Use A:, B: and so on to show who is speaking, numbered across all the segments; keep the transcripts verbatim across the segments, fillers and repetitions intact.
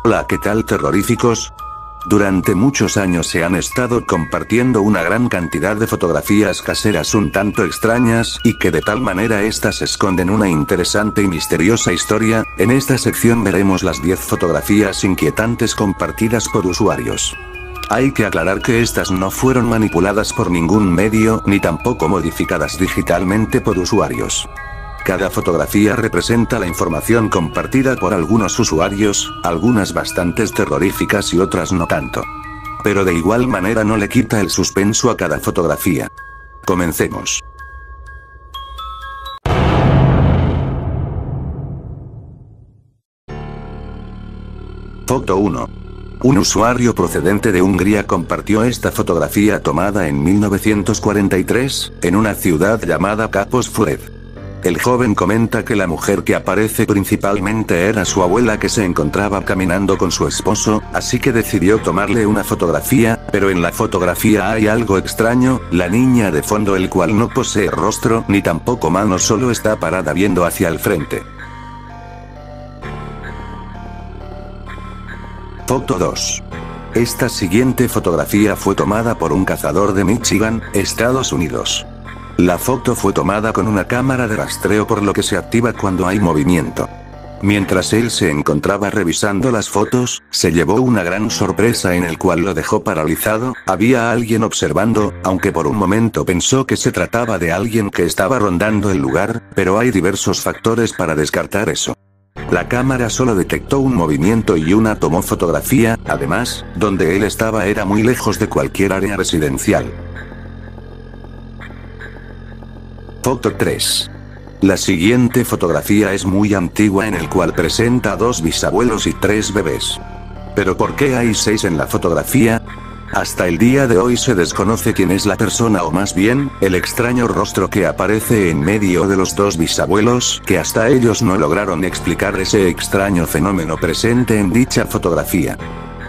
A: Hola, ¿qué tal, terroríficos? Durante muchos años se han estado compartiendo una gran cantidad de fotografías caseras un tanto extrañas, y que de tal manera estas esconden una interesante y misteriosa historia. En esta sección veremos las diez fotografías inquietantes compartidas por usuarios. Hay que aclarar que estas no fueron manipuladas por ningún medio, ni tampoco modificadas digitalmente por usuarios. Cada fotografía representa la información compartida por algunos usuarios, algunas bastante terroríficas y otras no tanto. Pero de igual manera no le quita el suspenso a cada fotografía. Comencemos. Foto uno. Un usuario procedente de Hungría compartió esta fotografía tomada en mil novecientos cuarenta y tres, en una ciudad llamada Kaposvred. El joven comenta que la mujer que aparece principalmente era su abuela, que se encontraba caminando con su esposo, así que decidió tomarle una fotografía, pero en la fotografía hay algo extraño. La niña de fondo, el cual no posee rostro ni tampoco manos, solo está parada viendo hacia el frente. Foto dos. Esta siguiente fotografía fue tomada por un cazador de Michigan, Estados Unidos. La foto fue tomada con una cámara de rastreo, por lo que se activa cuando hay movimiento. Mientras él se encontraba revisando las fotos, se llevó una gran sorpresa en el cual lo dejó paralizado. Había alguien observando, aunque por un momento pensó que se trataba de alguien que estaba rondando el lugar, pero hay diversos factores para descartar eso. La cámara solo detectó un movimiento y una tomó fotografía. Además, donde él estaba era muy lejos de cualquier área residencial. Foto tres. La siguiente fotografía es muy antigua, en el cual presenta a dos bisabuelos y tres bebés. ¿Pero por qué hay seis en la fotografía? Hasta el día de hoy se desconoce quién es la persona, o más bien, el extraño rostro que aparece en medio de los dos bisabuelos, que hasta ellos no lograron explicar ese extraño fenómeno presente en dicha fotografía.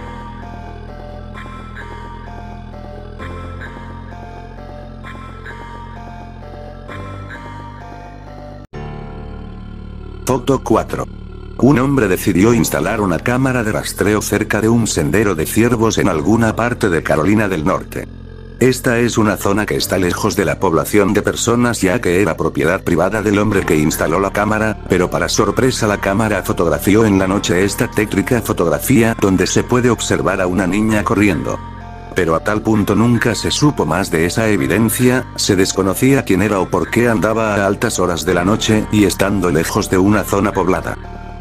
A: Foto cuatro. Un hombre decidió instalar una cámara de rastreo cerca de un sendero de ciervos en alguna parte de Carolina del Norte. Esta es una zona que está lejos de la población de personas, ya que era propiedad privada del hombre que instaló la cámara, pero para sorpresa la cámara fotografió en la noche esta tétrica fotografía, donde se puede observar a una niña corriendo. Pero a tal punto nunca se supo más de esa evidencia. Se desconocía quién era o por qué andaba a altas horas de la noche, y estando lejos de una zona poblada.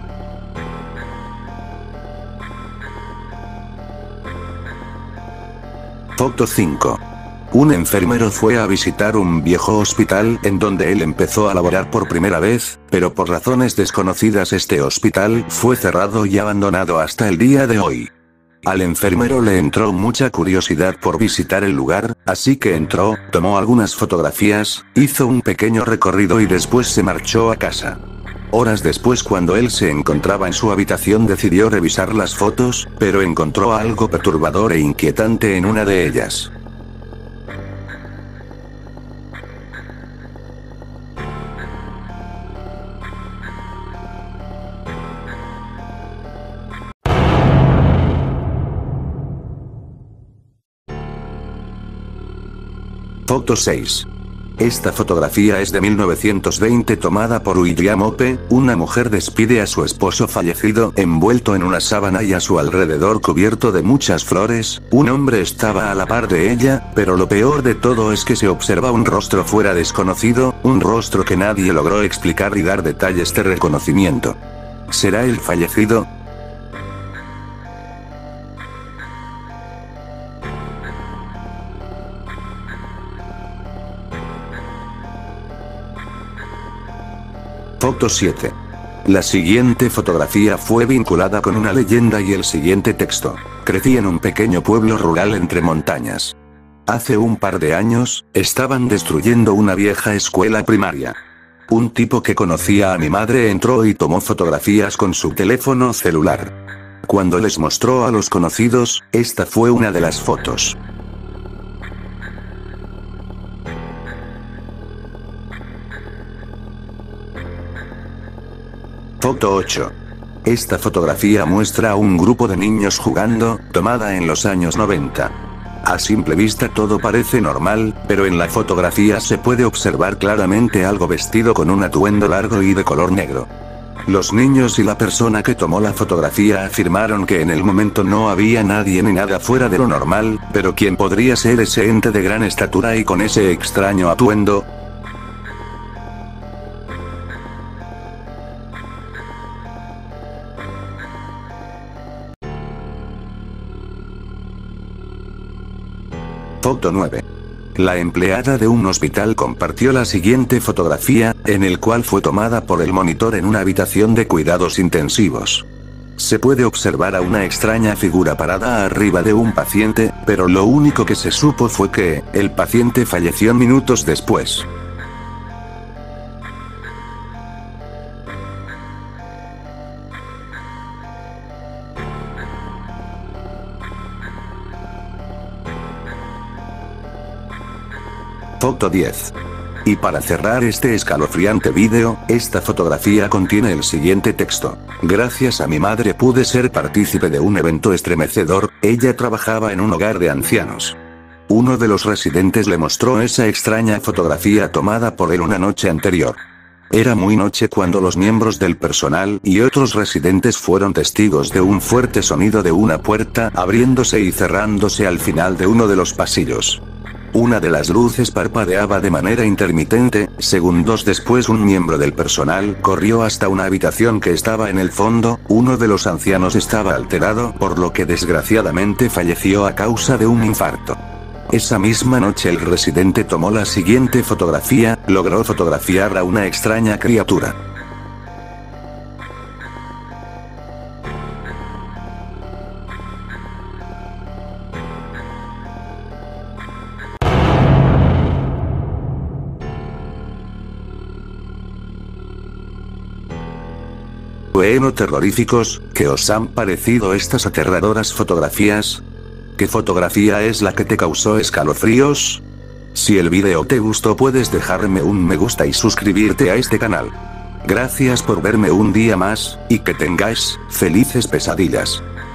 A: Foto cinco. Un enfermero fue a visitar un viejo hospital, en donde él empezó a laborar por primera vez, pero por razones desconocidas este hospital fue cerrado y abandonado hasta el día de hoy. Al enfermero le entró mucha curiosidad por visitar el lugar, así que entró, tomó algunas fotografías, hizo un pequeño recorrido y después se marchó a casa. Horas después, cuando él se encontraba en su habitación, decidió revisar las fotos, pero encontró algo perturbador e inquietante en una de ellas. Foto seis. Esta fotografía es de mil novecientos veinte, tomada por William Ope. Una mujer despide a su esposo fallecido, envuelto en una sábana y a su alrededor cubierto de muchas flores. Un hombre estaba a la par de ella, pero lo peor de todo es que se observa un rostro fuera desconocido, un rostro que nadie logró explicar y dar detalles de reconocimiento. ¿Será el fallecido? Foto siete. La siguiente fotografía fue vinculada con una leyenda y el siguiente texto. Crecí en un pequeño pueblo rural entre montañas. Hace un par de años, estaban destruyendo una vieja escuela primaria. Un tipo que conocía a mi madre entró y tomó fotografías con su teléfono celular. Cuando les mostró a los conocidos, esta fue una de las fotos. Foto ocho. Esta fotografía muestra a un grupo de niños jugando, tomada en los años noventa. A simple vista todo parece normal, pero en la fotografía se puede observar claramente algo vestido con un atuendo largo y de color negro. Los niños y la persona que tomó la fotografía afirmaron que en el momento no había nadie ni nada fuera de lo normal, pero ¿quién podría ser ese ente de gran estatura y con ese extraño atuendo? Foto nueve. La empleada de un hospital compartió la siguiente fotografía, en el cual fue tomada por el monitor en una habitación de cuidados intensivos. Se puede observar a una extraña figura parada arriba de un paciente, pero lo único que se supo fue que, el paciente falleció minutos después. Foto diez. Y para cerrar este escalofriante vídeo, esta fotografía contiene el siguiente texto. Gracias a mi madre pude ser partícipe de un evento estremecedor, ella trabajaba en un hogar de ancianos. Uno de los residentes le mostró esa extraña fotografía tomada por él una noche anterior. Era muy noche cuando los miembros del personal y otros residentes fueron testigos de un fuerte sonido de una puerta abriéndose y cerrándose al final de uno de los pasillos. Una de las luces parpadeaba de manera intermitente. Segundos después un miembro del personal corrió hasta una habitación que estaba en el fondo. Uno de los ancianos estaba alterado, por lo que desgraciadamente falleció a causa de un infarto. Esa misma noche el residente tomó la siguiente fotografía, logró fotografiar a una extraña criatura. Bueno, terroríficos, ¿qué os han parecido estas aterradoras fotografías? ¿Qué fotografía es la que te causó escalofríos? Si el vídeo te gustó puedes dejarme un me gusta y suscribirte a este canal. Gracias por verme un día más, y que tengáis felices pesadillas.